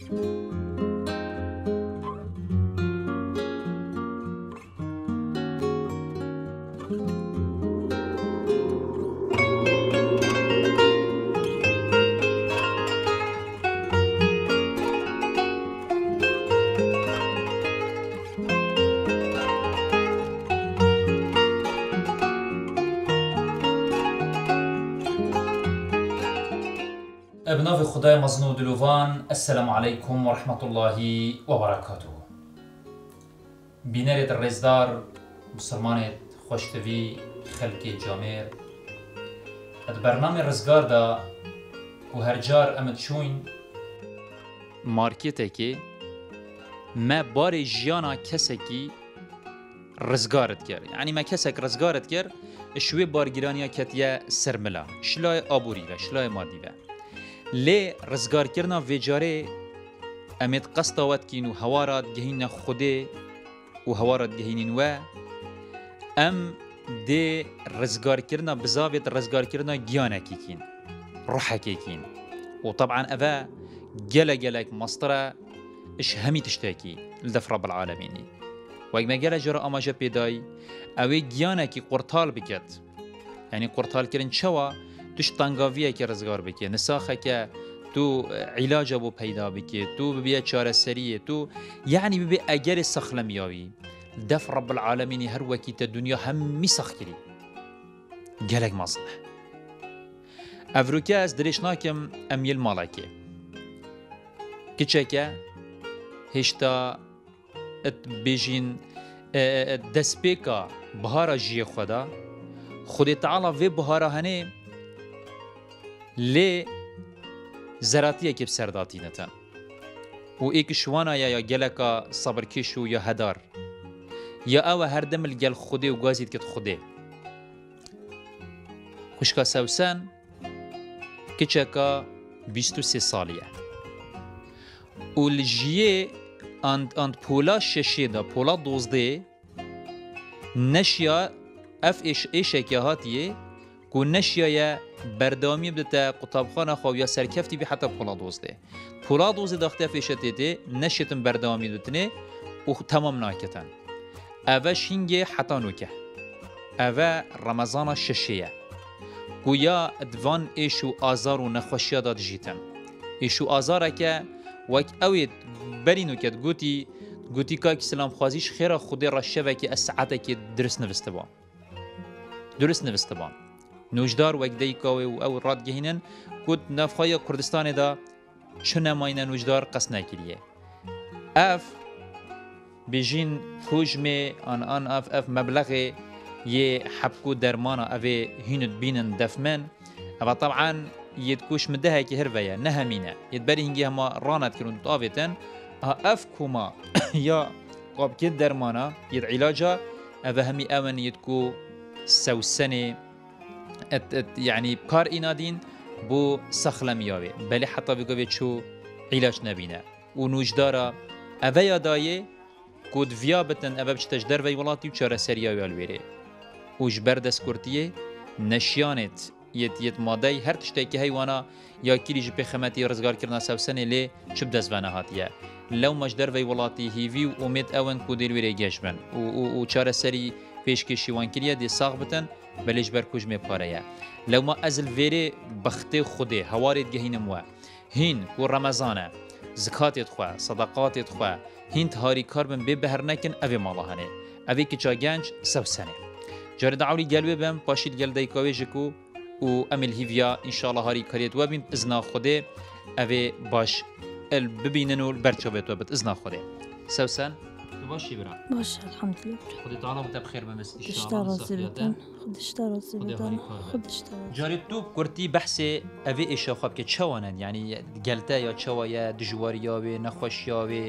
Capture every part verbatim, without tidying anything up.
ابناء خدای مزنو دلوان، السلام علیکم و رحمت الله و برکاته. بینرت رزدار مسلمانت خوشتوی خلقی جامعه اد برنامه رزگار دا و هر جار امد شوین مارکته که ما بار جیانا کسکی رزگارت کرد، یعنی ما کسک رزگارت کرد شوی بارگیرانیا کتیه سرملا شلای آبوری و شلای مادی و لی رزگار کرنا ویجاره امید قصد واد کین و هوارات گهین خوده و هوارات گهینین و ام ده رزگار کرنا بزاویت رزگار کرنا گیانه کی کین روحه کی کین و طبعا اوه گله گلک مصطره اش همی تشتاکی لدف رب العالمینی و اگه گله جرا آماجه پیدای اوه گیانه کی قرطال بکد، یعنی قرطال کرن چوا توش تنگاویه که رزگار بکی نساخه که تو علاج بو پیدا بکی تو ببیه چاره سریه تو یعنی ببی اگر سخلم یاوی دف رب العالمین هر وکیت دنیا همی سخ کری گلک مصلح افروکه از درش ناکم امیل مالکه کچه که هشتا ات بیجین دست بیکا بهارا جی خدا خود تعالی وی بهارا هنه لی زراتیه که بسرداتی نتن و ایک شوانا یا گلکا صبرکشو یا هدار یا او هر دم الگل خوده و گازید کت خوده خوشکا سوسن کچکا بیست و سه سالیه و الجیه اند اند پولا ششه دا پولا دوزده نشیا اف ایش ایشه که هاتیه کو نشیا بردامی بدته قطابخانه خو یا سرکفتی به حتی پولا دوزده پولا دوزده داخته فیشته نشیتم بردامی دتنه و تمام ناکتن اوه شینگه حتی نوکه اوه رمضان ششیه گویا ادوان ایشو آزار و نخوشیا داد جیتن ایشو آزاره که وک اوید بری نوکت گوتی گوتی که سلام خوازیش خیره خودی رشه و که از ساعته که درست نوسته بان درست نوسته بان نوجدار وک دیکاوی و او راد گهینن کود نفخای کردستان دا چون ماینه نوجدار قصد نکریه اف بیجین حجم آن آن اف اف مبلغ یه حبکو درمانا اوه هیند بینن دفمن اما طبعا یدکوش مده که هر ویا نه همینه یدبری هنگی هما رانت کرون تاویتن اف کوما یا قاب که درمانا ید علاجا اوه همی اون یدکو سوسنه ات ات يعني بكار إنادين بو سخلم ياوي بل حتى بيقول شو علاج نبينا ونوجدارا أبيا دايه كود فيا بتن أبى بتشتجدر في ولاتي وشارة سريا والويري وجبر دسكورتيه نشيانت يت يت مادي هر تشتي كهيوانا يا كيريج بخمتي رزقار كرنا سوسنة ليه شو بدزوانا هاتيه لو مجدر في ولاتي هيفي وميت أون كودير ويري جشمن وشارة سري پیشکشی وان کریه دی ساق بتن بلش بر کجمه پاره لو ما ازل ویری بخته خوده هوارید گهینم و هین و رمضانه زکاتت خو صدقاتت خو هین تهاری کار بن به بهر نکن اوی مالهانه اوی که چا گنج سو سنه جاری دعولی گلوه بم پاشید گل دیکاوی جکو و امل هیویا انشالله هاری کاریت و بین ازنا خوده اوی باش ال ببینن و برچوبت و بت ازنا خوده سو سن باشی برا باشه الحمد لله خودت تعالی بوده بخیر بمس ان شاء الله زبدان خودش تراز زبدان خودش تراز جاری تو کرتی بحث اوی ایشا خواب که چوانن یعنی گلته یا چوا یا دجواریا و نخوشیا و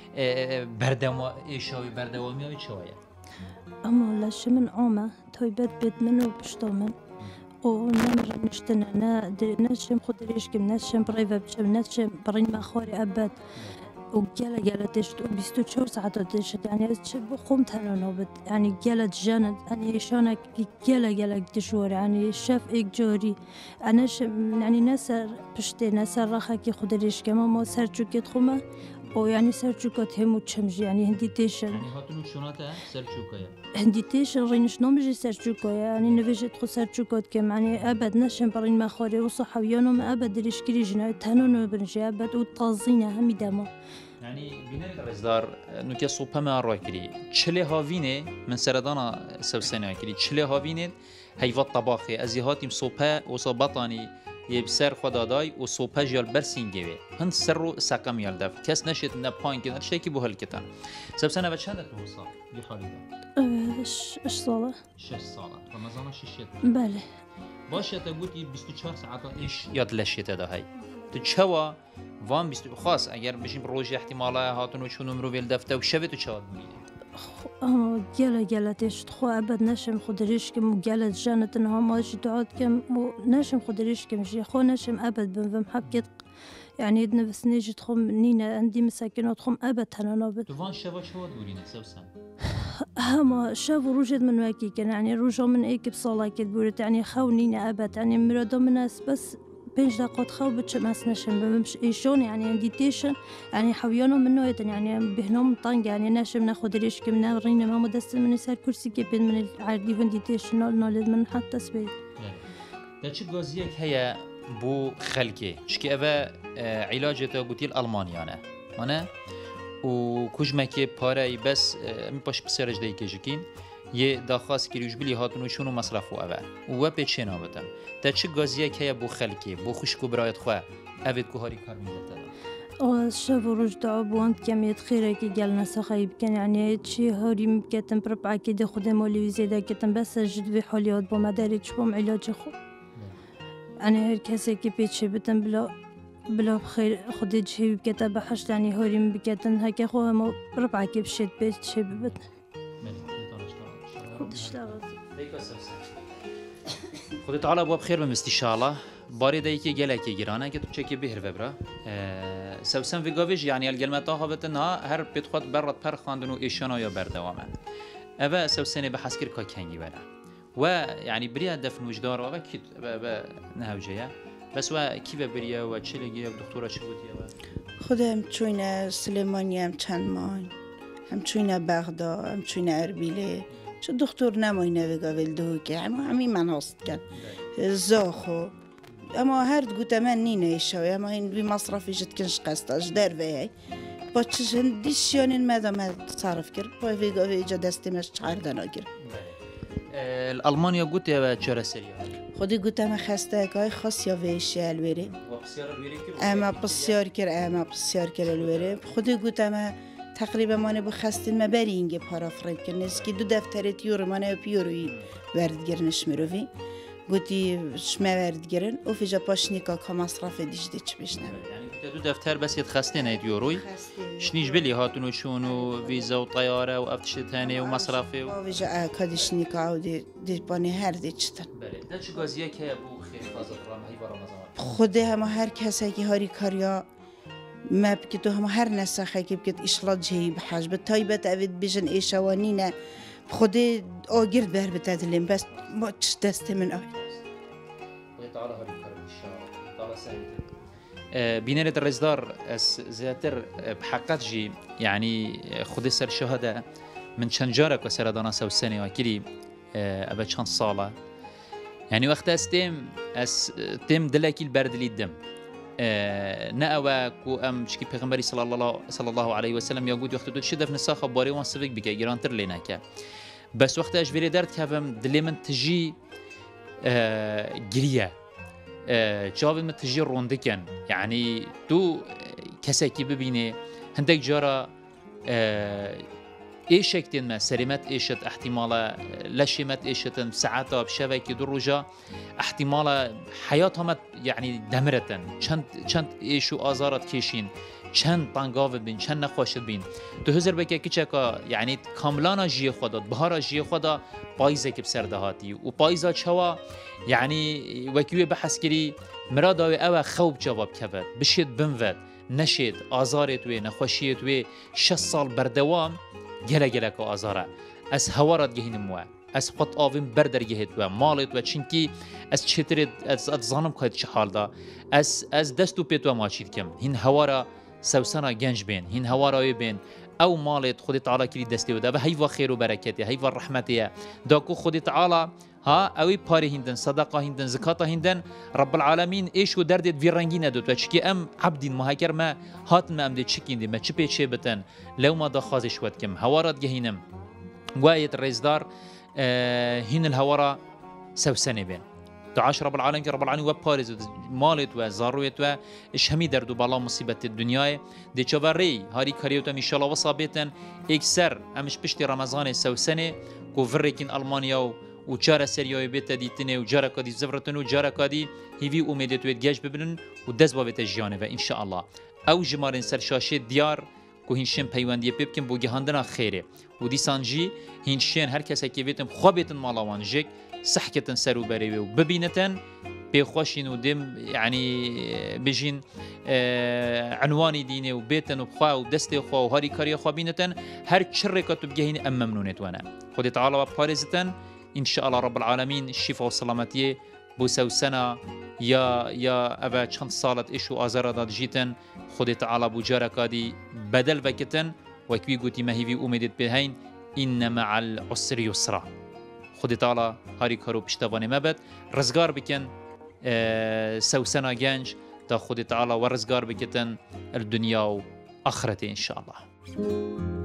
بردم ایشا و بردوامی و چوایا اما لاش من عامه تایبت بد منو بشتامن او نمر نشتنا نا نشم خود ريش كم نشم بريفا بشم نشم برين ما خوري أبد و گله گله دشت و بیست و چهار ساعت دشت یعنی از چه بخوم تنها بد یعنی گله جنت یعنی شانك گله گله دشوار یعنی شف ایک جاری انش یعنی نسر پشته نسر رخه که خود ریش که ما سر چوکت خومه او یعنی سر چوکات همو چمجی یعنی هندی تیشن یعنی هاتونو شوناته سر چوکایا هندی تیشن رینش نمیشه سر چوکایا یعنی نوشت خو سر چوکات که یعنی ابد نشم برین مخاری و صحویانم ابد ریش کری جنای تنو برنجی ابد و تازینه همی دما يعني بناء الرزدار نوكي صوبها ما راكري تشلي هافيني من سردانا سوسنا كري تشلي هافيني هيفا طباخي ازي هاتيم صوبها وصبطاني يبسر خداداي وصوبها جيال برسينجيوي هند سرو ساقم يالدف كاس نشيت نباين كده شيكي بو هالكتان سوسنا بتشهدت بوصا دي حالي ده اش اش صاله شش صاله رمضان ششيت بله باشه تقولي بیست و چهار ساعت ايش ياد لشيت ده هاي تشوا وان بیست خاص اگر بشیم روز احتمالا هاتونو چونو مرو ویل دفته و شبه تو چاد میده اما گله گله تشت خو ابد نشم خود ریش که مو گله جنت نه ماشي تعاد کم مو نشم خود ریش که مشي خو نشم ابد بنفهم حبكت يعني ادنا بس نيجي تخم نينا عندي مساكنات تخم ابد تنانا بد تو وان شبا شو دورينا سوسن هما شافوا روجد من واكي كان يعني روجا من ايك بصاله كدبورت يعني خونينا ابد يعني مرادو من ناس بس بينج دقات خاو بتشمس نشم بمش ايشون يعني عندي تيشن يعني حويانو منو يتن يعني بهنم طنق يعني نشم ناخد ريش كمنا رينا ما مدست من سر كرسي كبين من العردي وندي تيشن نولد من حتى سبيل ده چه گازیک هيا بو خلقه شكي اوه علاجته قوتي الالمانيانه انا و كوجمكي باري بس ام باش بسرج داي كيجكين یه داخواست کریوش بلی هاتونو شونو مصرف و اوه و پیچه نابدم تا چه گازیه که بو خلکی بو خوشکو برایت خواه اوید که هاری کار میدتا او شاف روج دعا بواند کمیت خیره که گل نسخه بکن يعني چی هاری مکتن بربع که خودم ولی زیده کتن بس جد و حالیات با مداری چبام علاج خود يعني هر کسی که پیچه بتن بلا بلا خير خودی جهی بکتا بحشت يعني هاری مکتن هکه خو همو بربع که بشید پیچه ببتن اشتغل خود تعالى ابواب خير بمستشاله باري دايكي جلاكي جيرانه كي تشكي بهر فبرا أه سوسن فيغوفيج يعني الجلمتا هابتنا هر بيتخوت برات پر خواندنو ايشانا يا بردوامه ابا سوسن بحسكر كاكانجي ولا و يعني بريا دفن وجدار و كي نهوجيه بس و كيف بريا و تشليجي دكتوره شبوتيه خودم چوينه سليماني هم چند ماه هم چوينه بغداد هم چوينه اربيله چه دکتر نماینه وگاول دو که اما همین من هست کن زاخو اما هر گوته من نینه ایشاوی اما این بی مصرفی جد کنش قستاش در وی با چش هندیش یانین مدام صرف کرد با وگاوی ایجا دستیمش چهاردن آگر الالمانیا گوته و چرا سریا خودی گوته من خسته که خاص یا ویشی الوری اما بسیار کر اما بسیار کر الوری خودی گوته من تقریبا مانه با خستین ما بری اینگه پارا فرد کرنیز که دو دفترت یورو مانه پیوروی وردگرنش مروی گوتی شما وردگرن او فیجا پاشنیکا که مصرف دیجده چه بشنوه یعنی دو دفتر بس يتخستين ايد يوروي شنيش بلي هاتونو شونو فيزا وطياره وافتش ثانيه ومصرفي و فيجا اكادش نيكا ودي دي باني هر دي چتن بله ده چه گازیه که ابو خیر فازت رام هی رمضان خود هم هر کسی که هاری کاریا ما بكتو هم هر نسخه که بكت اشلا جهي بحاج بتايبت اوید بجن ايشوانينه خودي آگر بر بتدلیم بس ما چه دست من آید تعالى هاری کار ان شاء الله تعالى سعيد بينات الرزدار زياتر بحقات جي يعني خودي سر شهادة من شنجارك وسردانا سو سنة وكلي أبا شان صالة يعني وقت استيم اس تيم دلكي البرد لي الدم نأوا كو أم شكي پیغمبري صلى الله صلى الله عليه وسلم يقول وقت دو شدف نساخ باري وان سفك بك جرانتر ليناك بس وقت اجبري درت كافم دلي من تجي جريه جاوی من تجی رونده کن یعنی تو کسی که ببینه هندک جارا ایشکتین ما سریمت ایشت احتمالا لشیمت ایشتن ساعتا بشوی که دو روزا احتمالا حیات همت یعنی دمرتن چند چند ایشو آزارت کشین چند طنگاو بین چند نخواشت بین تو هزر بکه کچکا یعنی کاملانا جی خودت بهارا جی خدا پایزه که بسر دهاتی و پایزا چوا یعنی وکیوی بحث کری مرادا و او خوب جواب کبد بشید بنود نشید آزارت وی نخوشیت وی شش سال بردوام گله گله که آزاره از هوارت گهینم و از خود آویم بردرگهت و مالت و چنکی از چترت از اتزانم که چه حال دا از از دست و پیت و ماچید کم هین هوارا سوسنا گنج بین هین هوارا بین او مالت خود تعالی کلی دستی و دا و هیوا خیر و برکتی هیوا رحمتیه دا کو خود تعالی ها اوی پاره هندن صدقه هندن زکات هندن رب العالمین ایش و دردت وی رنگی نداد و چکی ام عبدین مهاجر ما هات ما ام ده چکیندی ما چپی چه بتن لو ما دا خازش ود کم هوارات گهینم وايد الرئيسدار آه هن الهورة سوسنة بين دعاش رب العالمين رب العالمين وبارز مالت وزارويت و إيش همي دردو بالا مصيبة الدنيا دي شواري هاري كاريوتا إن شاء الله وصابتن إكسر أمش بشتي رمضان سوسنة كوفريكين ألمانيا وجارة سرياوي بيتا ديتنه وجارة كادي زفرتن وجارة كادي هيفي أميدت ويتجاج ببنن ودز بابت الجانب إن شاء الله أو جمارن سرشاشة ديار کو هینشین پیوندی پیب کن بوگی هندنا خیره و دیسانجی هینشین هر کسی که بیتم خوابتن مالوان جک صحکتن سرو بری و ببینتن بخوشین و دم یعنی بجین عنوانی دینه و بیتن و خوا و دست خوا و هاری کاری خوا بینتن هر چره که تو بگهین ام ممنونت ونه خود تعالی و پارزتن ان شاء الله رب العالمین الشفاء والسلامتی بو سوسنا یا یا ابا چند سالت ایشو آزار داد جیتن خود تعالی بوجاره کادی بدل وکتن و کی گوتی مهیوی امیدت بهین ان مع العسر یسرا خود تعالی هاری کارو پشتوانه مبد رزگار بکن سوسنا گنج تا خود تعالی و رزگار بکتن الدنیا و آخرت ان شاء الله